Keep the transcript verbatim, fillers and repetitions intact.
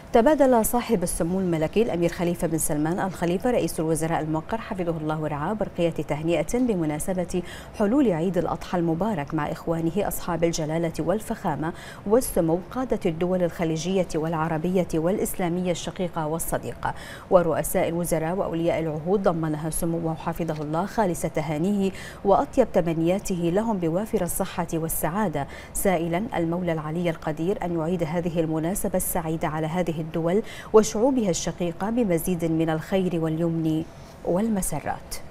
تبادل صاحب السمو الملكي الأمير خليفة بن سلمان الخليفة رئيس الوزراء الموقر حفظه الله ورعاه برقية تهنئة بمناسبة حلول عيد الأضحى المبارك مع إخوانه أصحاب الجلالة والفخامة والسمو قادة الدول الخليجية والعربية والإسلامية الشقيقة والصديقة ورؤساء الوزراء وأولياء العهود. ضمنها سموه حفظه الله خالص تهانيه وأطيب تمنياته لهم بوافر الصحة والسعادة، سائلا المولى العلي القدير أن يعيد هذه المناسبة السعيدة على هذه الدول وشعوبها الشقيقة بمزيد من الخير واليمن والمسرات.